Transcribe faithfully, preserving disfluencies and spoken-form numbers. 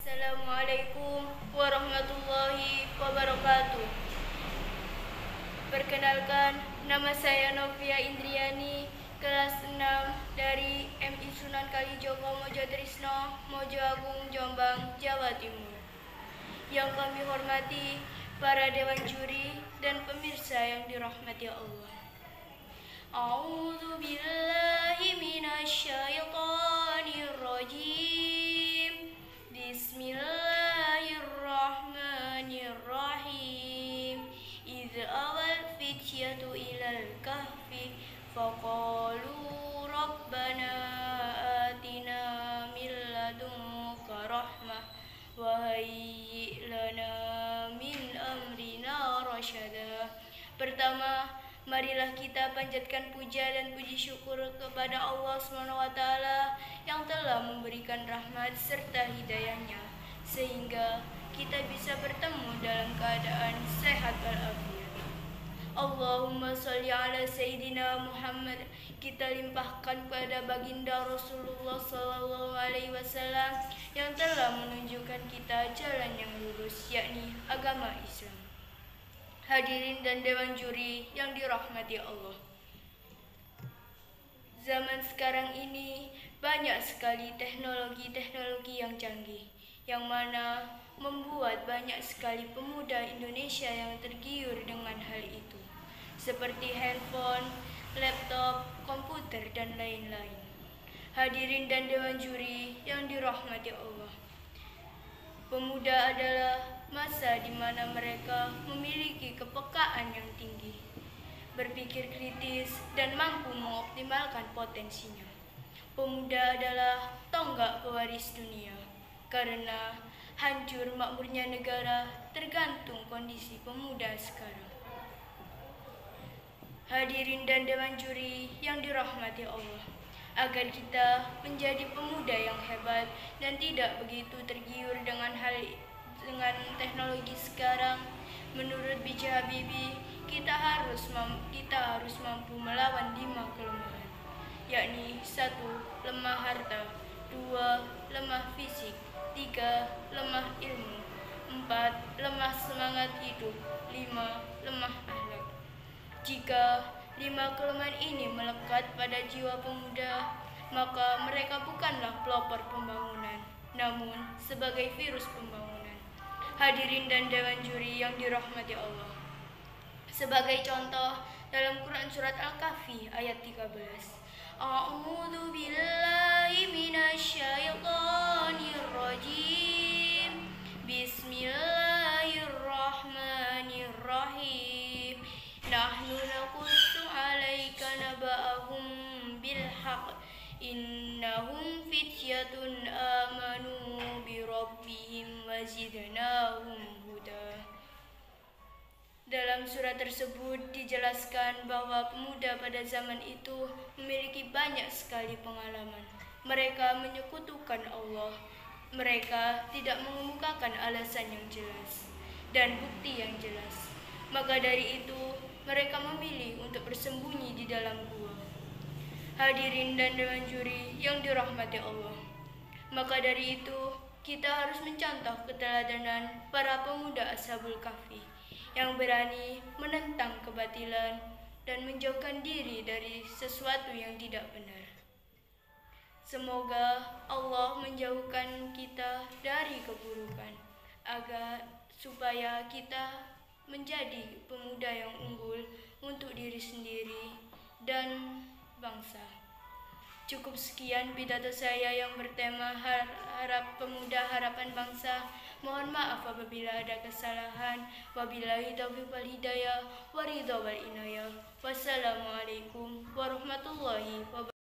Assalamualaikum warahmatullahi wabarakatuh. Perkenalkan, nama saya Novia Indriani, kelas enam dari M I Sunan Kalijogo Mojotrisno, Mojo Agung, Jombang, Jawa Timur. Yang kami hormati para dewan juri dan pemirsa yang dirahmati Allah. A'udzu billahi minasyaitonir rajim. Bismillahirrahmanirrahim. Idz awal fityatu ilal kahfi faqalu rabbana atina min ladunka rahmah wa hayyi lana min amrina rasyada. Pertama, marilah kita panjatkan puja dan puji syukur kepada Allah subhanahu wa taala yang telah memberikan rahmat serta hidayahnya sehingga kita bisa bertemu dalam keadaan sehat walafiat. Allahumma sholli ala Sayyidina Muhammad. Kita limpahkan pada baginda Rasulullah sallallahu alaihi wasallam yang telah menunjukkan kita jalan yang lurus, yakni agama Islam. Hadirin dan dewan juri yang dirahmati Allah. Zaman sekarang ini banyak sekali teknologi-teknologi yang canggih, yang mana membuat banyak sekali pemuda Indonesia yang tergiur dengan hal itu, seperti handphone, laptop, komputer, dan lain-lain. Hadirin dan dewan juri yang dirahmati Allah. Pemuda adalah masa di mana mereka memiliki kepekaan yang tinggi, berpikir kritis, dan mampu mengoptimalkan potensinya. Pemuda adalah tonggak pewaris dunia, karena hancur makmurnya negara tergantung kondisi pemuda sekarang. Hadirin dan dewan juri yang dirahmati Allah, agar kita menjadi pemuda yang hebat dan tidak begitu tergiur dengan hal dengan teknologi sekarang, menurut B J Habibie, kita harus kita harus mampu melawan lima kelemahan, yakni satu lemah harta, dua lemah fisik, tiga lemah ilmu, empat lemah semangat hidup, lima lemah akhlak. Jika lima kelemahan ini melekat pada jiwa pemuda, maka mereka bukanlah pelopor pembangunan, namun sebagai virus pembangunan. Hadirin dan dewan juri yang dirahmati Allah. Sebagai contoh, dalam Quran surat Al-Kahfi ayat tiga belas. A'udzu billahi minasyaitonir rajim. Bismillahirrahmanirrahim. Nahnu naqussu 'alaika naba'ahum bil haqq. Innahum fityatun amanu bi rabbihim wa zidnahum huda. Dalam surat tersebut dijelaskan bahwa pemuda pada zaman itu memiliki banyak sekali pengalaman. Mereka menyekutukan Allah. Mereka tidak mengemukakan alasan yang jelas dan bukti yang jelas. Maka dari itu, mereka memilih untuk bersembunyi di dalam gua. Hadirin dan dewan juri yang dirahmati Allah. Maka dari itu, kita harus mencontoh keteladanan para pemuda Ashabul Kahfi yang berani menentang kebatilan dan menjauhkan diri dari sesuatu yang tidak benar. Semoga Allah menjauhkan kita dari keburukan, agar supaya kita menjadi pemuda yang unggul untuk diri sendiri dan bangsa. Cukup sekian pidato saya yang bertema harap pemuda harapan bangsa. Mohon maaf apabila ada kesalahan. Wabillahi taufiq wal hidayah, waridha wal inayah. Wassalamualaikum warahmatullahi wabarakatuh.